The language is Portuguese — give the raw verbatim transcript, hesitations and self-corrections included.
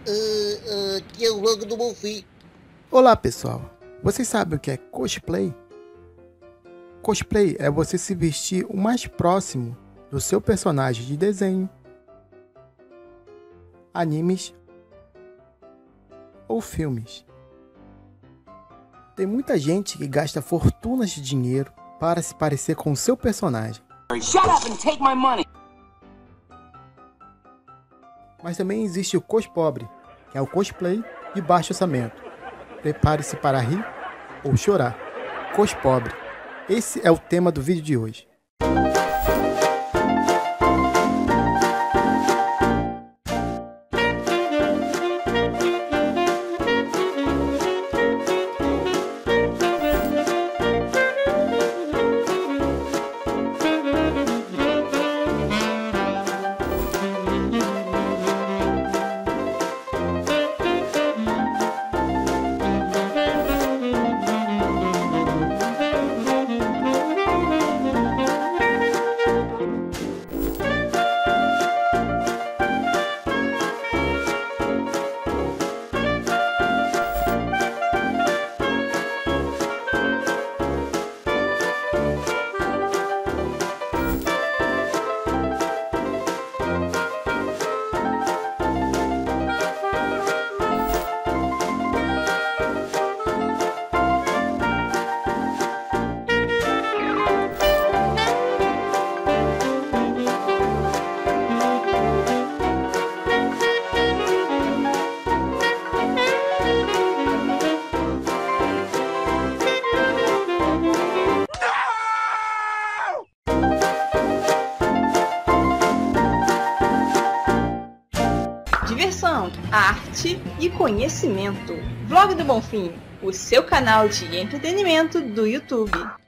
Uh, uh, que é o Vlog do Bonfim. Olá pessoal, vocês sabem o que é cosplay? Cosplay é você se vestir o mais próximo do seu personagem de desenho, animes ou filmes. Tem muita gente que gasta fortunas de dinheiro para se parecer com o seu personagem. Shut up and take my money. Mas também existe o cospobre, que é o cosplay de baixo orçamento. Prepare-se para rir ou chorar. Cospobre. Esse é o tema do vídeo de hoje. Diversão, arte e conhecimento. Vlog do Bonfim, o seu canal de entretenimento do YouTube.